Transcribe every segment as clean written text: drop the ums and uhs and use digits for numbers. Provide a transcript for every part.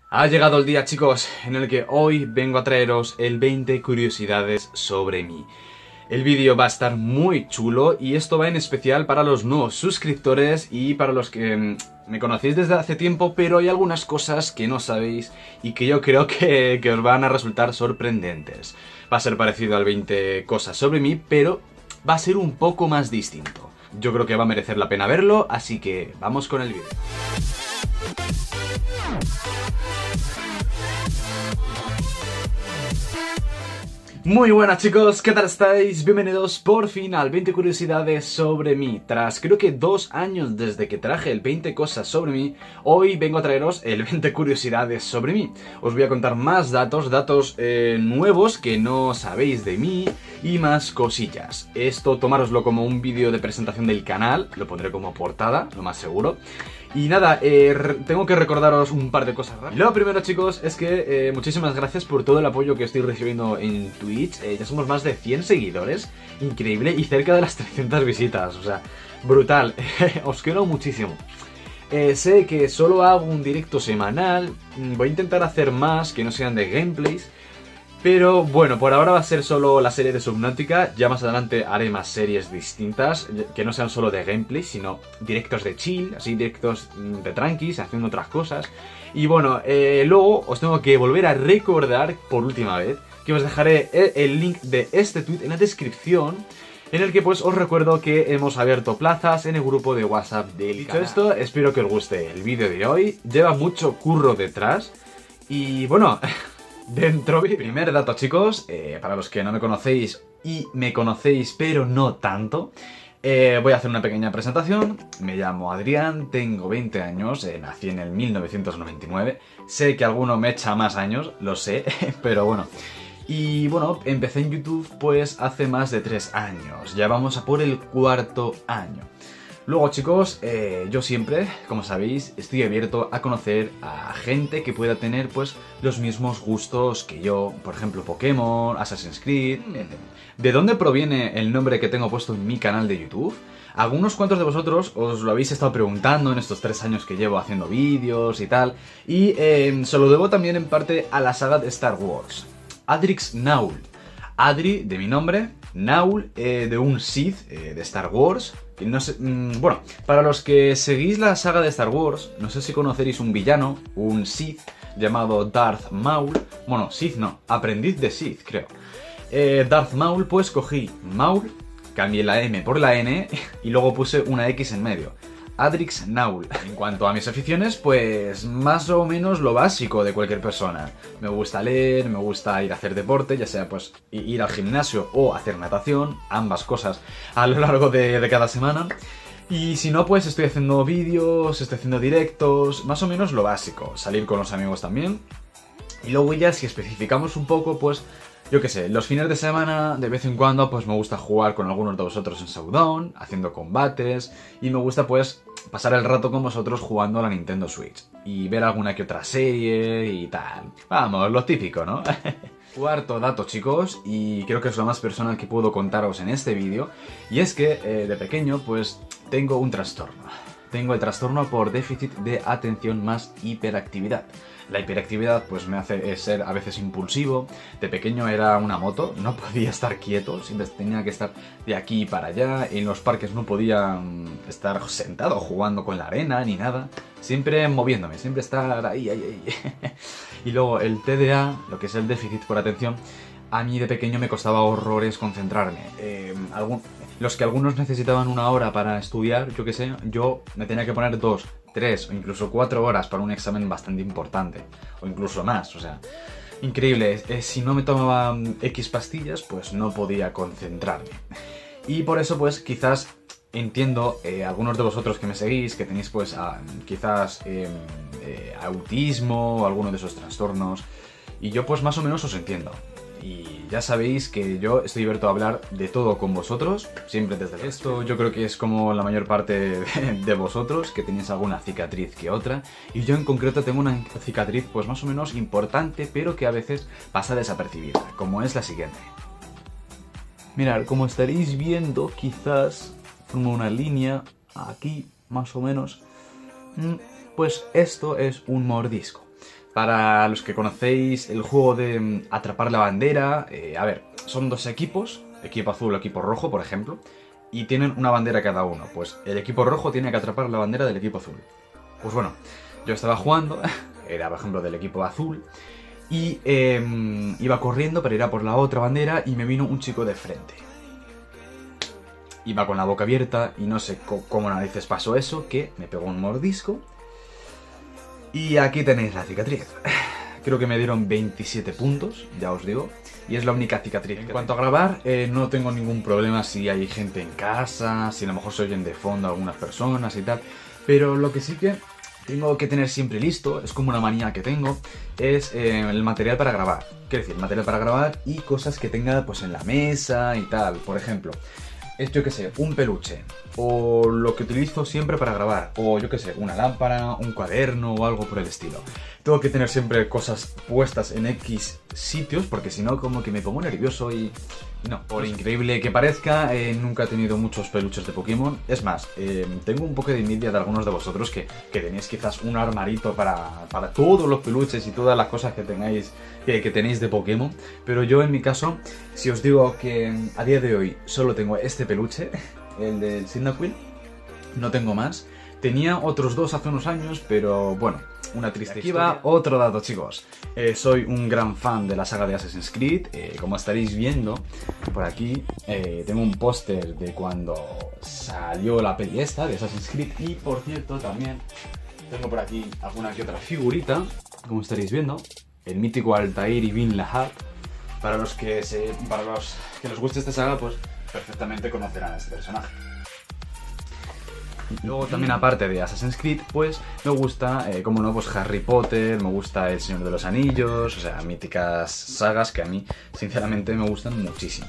Ha llegado el día, chicos, en el que hoy vengo a traeros el 20 curiosidades sobre mí. El vídeo va a estar muy chulo y esto va en especial para los nuevos suscriptores y para los que me conocéis desde hace tiempo, pero hay algunas cosas que no sabéis y que yo creo que os van a resultar sorprendentes. Va a ser parecido al 20 cosas sobre mí, pero va a ser un poco más distinto. Yo creo que va a merecer la pena verlo, así que vamos con el vídeo. Muy buenas, chicos, ¿qué tal estáis? Bienvenidos por fin al 20 curiosidades sobre mí. Tras creo que 2 años desde que traje el 20 cosas sobre mí, hoy vengo a traeros el 20 curiosidades sobre mí. Os voy a contar más datos nuevos que no sabéis de mí y más cosillas. Esto tomároslo como un vídeo de presentación del canal, lo pondré como portada, lo más seguro. Y nada, tengo que recordaros un par de cosas rápidas. Lo primero, chicos, es que muchísimas gracias por todo el apoyo que estoy recibiendo en Twitch. Ya somos más de 100 seguidores, increíble, y cerca de las 300 visitas, o sea, brutal. Os quiero muchísimo. Sé que solo hago un directo semanal, voy a intentar hacer más que no sean de gameplays. Pero bueno, por ahora va a ser solo la serie de Subnautica. Ya más adelante haré más series distintas, que no sean solo de gameplay, sino directos de chill, así directos de tranquis, haciendo otras cosas. Y bueno, luego os tengo que volver a recordar por última vez que os dejaré el link de este tweet en la descripción, en el que pues os recuerdo que hemos abierto plazas en el grupo de WhatsApp del canal. Dicho esto, espero que os guste el vídeo de hoy. Lleva mucho curro detrás y bueno... Dentro vídeo. Primer dato, chicos, para los que no me conocéis y me conocéis pero no tanto, voy a hacer una pequeña presentación. Me llamo Adrián, tengo 20 años, nací en el 1999. Sé que alguno me echa más años, lo sé, pero bueno. Y bueno, empecé en YouTube pues hace más de 3 años, ya vamos a por el 4º año. Luego, chicos, yo siempre, como sabéis, estoy abierto a conocer a gente que pueda tener pues los mismos gustos que yo. Por ejemplo, Pokémon, Assassin's Creed, etc. ¿De dónde proviene el nombre que tengo puesto en mi canal de YouTube? Algunos cuantos de vosotros os lo habéis estado preguntando en estos 3 años que llevo haciendo vídeos y tal. Y se lo debo también en parte a la saga de Star Wars. Adrix Naul. Adri, de mi nombre, Naul, de un Sith de Star Wars. No sé, bueno, para los que seguís la saga de Star Wars, no sé si conoceréis un villano, un Sith, llamado Darth Maul. Bueno, Sith no, aprendiz de Sith, creo. Darth Maul, pues cogí Maul, cambié la M por la N y luego puse una X en medio. Adrix Naul. En cuanto a mis aficiones, pues más o menos lo básico de cualquier persona. Me gusta leer, me gusta ir a hacer deporte, ya sea pues ir al gimnasio o hacer natación, ambas cosas a lo largo de cada semana. Y si no, pues estoy haciendo vídeos, estoy haciendo directos, más o menos lo básico. Salir con los amigos también. Y luego ya si especificamos un poco, pues... yo qué sé, los fines de semana, de vez en cuando, pues me gusta jugar con algunos de vosotros en Showdown, haciendo combates, y me gusta, pues, pasar el rato con vosotros jugando a la Nintendo Switch, y ver alguna que otra serie y tal. Vamos, lo típico, ¿no? Cuarto dato, chicos, y creo que es lo más personal que puedo contaros en este vídeo, y es que, de pequeño, pues, tengo un trastorno. Tengo el trastorno por déficit de atención más hiperactividad. La hiperactividad pues me hace ser a veces impulsivo. De pequeño era una moto, no podía estar quieto, siempre tenía que estar de aquí para allá. En los parques no podía estar sentado jugando con la arena ni nada. Siempre moviéndome, siempre estar ahí. Y luego el TDA, lo que es el déficit por atención, a mí de pequeño me costaba horrores concentrarme. Los que algunos necesitaban 1 hora para estudiar, yo qué sé, yo me tenía que poner 2, 3 o incluso 4 horas para un examen bastante importante. O incluso más, o sea, increíble. Si no me tomaba X pastillas, pues no podía concentrarme. Y por eso, pues, quizás entiendo algunos de vosotros que me seguís, que tenéis, pues, quizás autismo o alguno de esos trastornos. Y yo, pues, más o menos os entiendo. Y ya sabéis que yo estoy abierto a hablar de todo con vosotros, siempre desde esto. Yo creo que es como la mayor parte de vosotros, que tenéis alguna cicatriz que otra. Y yo en concreto tengo una cicatriz pues más o menos importante, pero que a veces pasa desapercibida, como es la siguiente. Mirad, como estaréis viendo, quizás formo una línea aquí, más o menos. Pues esto es un mordisco. Para los que conocéis el juego de atrapar la bandera, a ver, son dos equipos, equipo azul o equipo rojo, por ejemplo, y tienen una bandera cada uno. Pues el equipo rojo tiene que atrapar la bandera del equipo azul. Pues bueno, yo estaba jugando, era por ejemplo del equipo azul, y iba corriendo para ir a por la otra bandera y me vino un chico de frente. Iba con la boca abierta y no sé cómo narices pasó eso, que me pegó un mordisco. Y aquí tenéis la cicatriz. Creo que me dieron 27 puntos, ya os digo. Y es la única cicatriz. En cuanto a grabar, no tengo ningún problema si hay gente en casa, si a lo mejor se oyen de fondo algunas personas y tal. Pero lo que sí que tengo que tener siempre listo, es como una manía que tengo, es el material para grabar. Quiero decir, material para grabar y cosas que tenga pues en la mesa y tal. Por ejemplo, es yo que sé, un peluche, o lo que utilizo siempre para grabar, o yo que sé, una lámpara, un cuaderno o algo por el estilo. Tengo que tener siempre cosas puestas en X sitios, porque si no como que me pongo nervioso y... No, por increíble que parezca, nunca he tenido muchos peluches de Pokémon. Es más, tengo un poco de envidia de algunos de vosotros que tenéis quizás un armarito para todos los peluches y todas las cosas que tengáis que tenéis de Pokémon. Pero yo en mi caso, si os digo que a día de hoy solo tengo este peluche, el del Cyndaquil, no tengo más. Tenía otros dos hace unos años, pero bueno, una triste historia. Aquí va otro dato, chicos. Soy un gran fan de la saga de Assassin's Creed. Como estaréis viendo, por aquí tengo un póster de cuando salió la peli esta de Assassin's Creed. Y por cierto, también tengo por aquí alguna que otra figurita, como estaréis viendo. El mítico Altair ibn Lahab. Para los que les guste esta saga, pues perfectamente conocerán a este personaje. Luego también, aparte de Assassin's Creed, pues me gusta, como no, pues Harry Potter, me gusta El Señor de los Anillos, o sea, míticas sagas que a mí, sinceramente, me gustan muchísimo.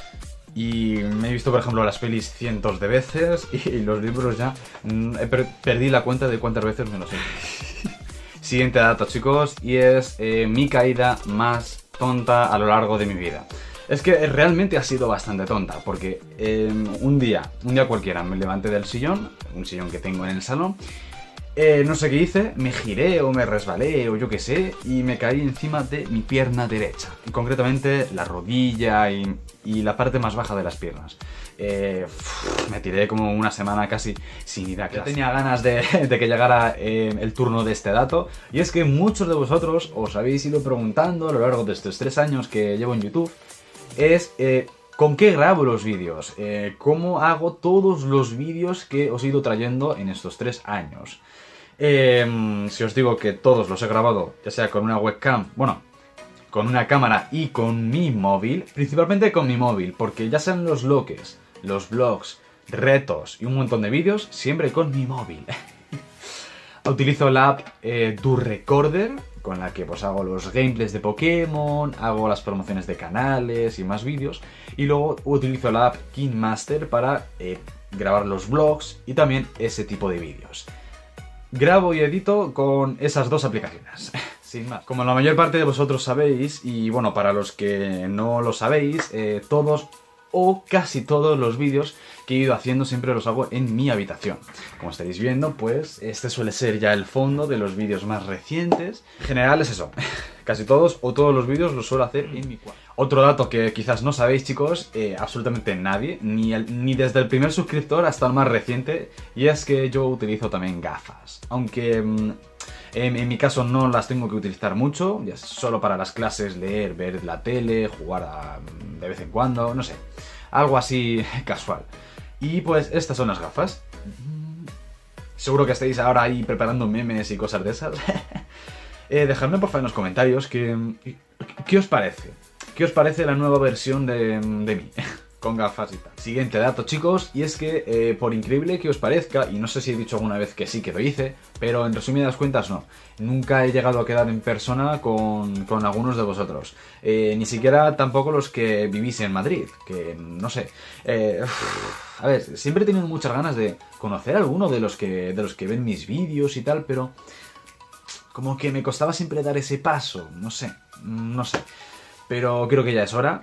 Y me he visto, por ejemplo, las pelis cientos de veces y los libros ya perdí la cuenta de cuántas veces me los he visto. Siguiente dato, chicos, y es mi caída más tonta a lo largo de mi vida. Es que realmente ha sido bastante tonta, porque un día cualquiera me levanté del sillón, un sillón que tengo en el salón, no sé qué hice, me giré o me resbalé o yo qué sé, y me caí encima de mi pierna derecha, concretamente la rodilla y la parte más baja de las piernas. Me tiré como una semana casi sin ir a clase. Ya tenía ganas de que llegara el turno de este dato, y es que muchos de vosotros os habéis ido preguntando a lo largo de estos 3 años que llevo en YouTube, es ¿con qué grabo los vídeos? ¿Cómo hago todos los vídeos que os he ido trayendo en estos 3 años? Si os digo que todos los he grabado, ya sea con una webcam, bueno, con una cámara y con mi móvil, principalmente con mi móvil, porque ya sean los loques, los vlogs, retos y un montón de vídeos, siempre con mi móvil. Utilizo la app DoRecorder, con la que pues hago los gameplays de Pokémon, hago las promociones de canales y más vídeos, y luego utilizo la app KineMaster para grabar los vlogs y también ese tipo de vídeos. Grabo y edito con esas dos aplicaciones, sin más. Como la mayor parte de vosotros sabéis, y bueno, para los que no lo sabéis, todos o casi todos los vídeos que he ido haciendo siempre los hago en mi habitación. Como estaréis viendo, pues este suele ser ya el fondo de los vídeos más recientes. En general es eso, casi todos o todos los vídeos los suelo hacer en mi cuarto. Otro dato que quizás no sabéis, chicos, absolutamente nadie, ni desde el primer suscriptor hasta el más reciente, y es que yo utilizo también gafas. Aunque en mi caso no las tengo que utilizar mucho, ya solo para las clases, leer, ver la tele, jugar de vez en cuando, no sé, algo así casual. Y pues estas son las gafas. Seguro que estáis ahora ahí preparando memes y cosas de esas. Dejadme por favor en los comentarios qué os parece. ¿Qué os parece la nueva versión de mí? Con gafas y tal. Siguiente dato, chicos, y es que por increíble que os parezca, y no sé si he dicho alguna vez que sí que lo hice, pero en resumidas cuentas no. Nunca he llegado a quedar en persona con algunos de vosotros. Ni siquiera tampoco los que vivís en Madrid, que no sé. A ver, siempre he tenido muchas ganas de conocer a alguno de los que ven mis vídeos y tal, pero como que me costaba siempre dar ese paso, no sé. Pero creo que ya es hora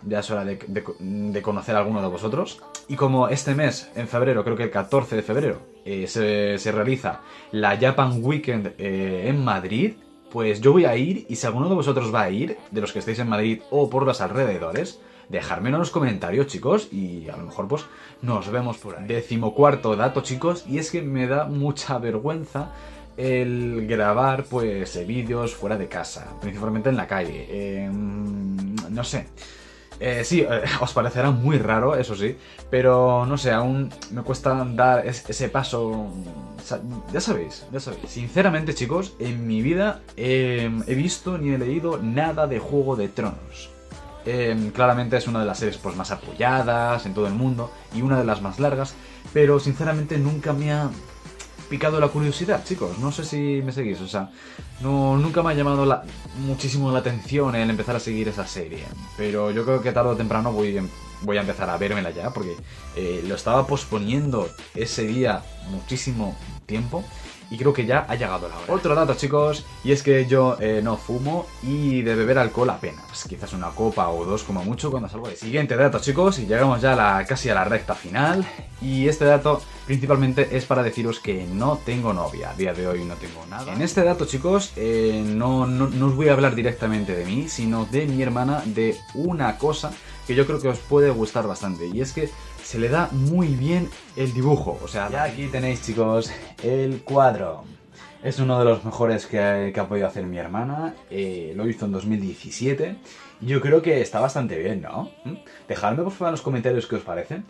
de conocer a alguno de vosotros. Y como este mes, en febrero, creo que el 14 de febrero, se realiza la Japan Weekend en Madrid, pues yo voy a ir, y si alguno de vosotros va a ir, de los que estáis en Madrid o por los alrededores, dejármelo en los comentarios, chicos, y a lo mejor pues nos vemos por ahí. 14º dato, chicos, y es que me da mucha vergüenza el grabar pues vídeos fuera de casa, principalmente en la calle. No sé. Sí, os parecerá muy raro, eso sí, pero no sé, aún me cuesta dar ese paso. Ya sabéis. Sinceramente, chicos, en mi vida he visto ni he leído nada de Juego de Tronos. Claramente es una de las series pues, más apoyadas en todo el mundo y una de las más largas, pero sinceramente nunca me ha picado la curiosidad, chicos. No sé si me seguís, o sea, nunca me ha llamado muchísimo la atención el empezar a seguir esa serie, pero yo creo que tarde o temprano voy a empezar a vérmela ya, porque lo estaba posponiendo ese día muchísimo tiempo. Y creo que ya ha llegado la hora. Otro dato, chicos, y es que yo no fumo y de beber alcohol apenas. Quizás una copa o dos como mucho cuando salgo de... Siguiente dato, chicos, y llegamos ya casi a la recta final. Y este dato principalmente es para deciros que no tengo novia. A día de hoy no tengo nada. En este dato, chicos, no os voy a hablar directamente de mí, sino de mi hermana, de una cosa que yo creo que os puede gustar bastante. Y es que se le da muy bien el dibujo. O sea, ya aquí tenéis, chicos, el cuadro. Es uno de los mejores que ha podido hacer mi hermana. Lo hizo en 2017. Y yo creo que está bastante bien, ¿no? Dejadme por favor en los comentarios qué os parece.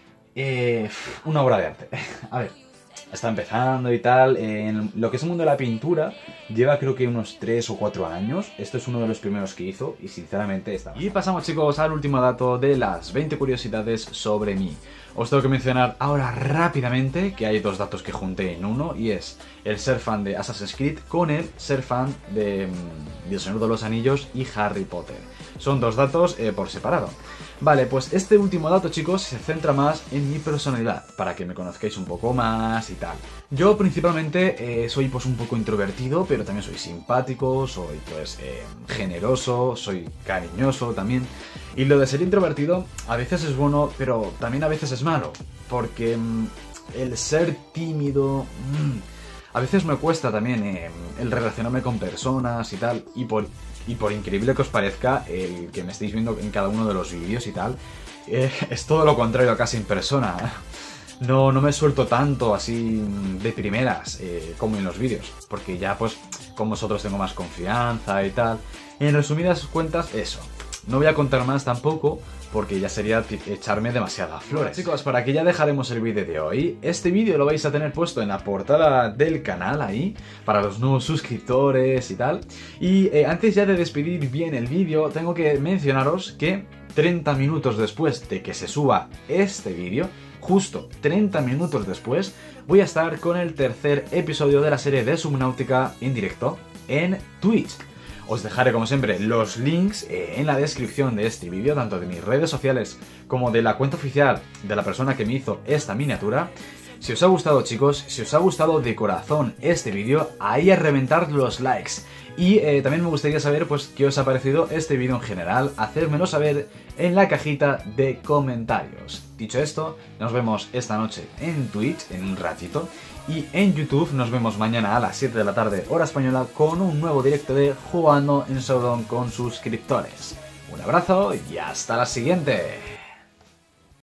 Una obra de arte. A ver, está empezando y tal. En lo que es el mundo de la pintura, lleva creo que unos 3 o 4 años. Esto es uno de los primeros que hizo y sinceramente está bastante. Y pasamos, chicos, al último dato de las 20 curiosidades sobre mí. Os tengo que mencionar ahora rápidamente que hay dos datos que junté en uno, y es el ser fan de Assassin's Creed con el ser fan de El Señor de los Anillos y Harry Potter. Son dos datos por separado. Vale, pues este último dato, chicos, se centra más en mi personalidad, para que me conozcáis un poco más y tal. Yo principalmente soy pues un poco introvertido, pero también soy simpático, soy pues generoso, soy cariñoso también. Y lo de ser introvertido a veces es bueno, pero también a veces es malo, porque el ser tímido... a veces me cuesta también el relacionarme con personas y tal, y por increíble que os parezca, el que me estéis viendo en cada uno de los vídeos y tal, es todo lo contrario casi en persona. No me suelto tanto así de primeras como en los vídeos, porque ya pues con vosotros tengo más confianza y tal. En resumidas cuentas, eso. No voy a contar más tampoco, porque ya sería echarme demasiadas flores. Bueno, chicos, por aquí ya dejaremos el vídeo de hoy. Este vídeo lo vais a tener puesto en la portada del canal ahí, para los nuevos suscriptores y tal. Y antes ya de despedir bien el vídeo, tengo que mencionaros que 30 minutos después de que se suba este vídeo, justo 30 minutos después, voy a estar con el tercer episodio de la serie de Subnautica en directo en Twitch. Os dejaré, como siempre, los links en la descripción de este vídeo, tanto de mis redes sociales como de la cuenta oficial de la persona que me hizo esta miniatura. Si os ha gustado, chicos, si os ha gustado de corazón este vídeo, ahí a reventar los likes. Y también me gustaría saber pues qué os ha parecido este vídeo en general, hacérmelo saber en la cajita de comentarios. Dicho esto, nos vemos esta noche en Twitch, en un ratito, y en YouTube nos vemos mañana a las 7 de la tarde, hora española, con un nuevo directo de Jugando en Showdown con suscriptores. Un abrazo y hasta la siguiente.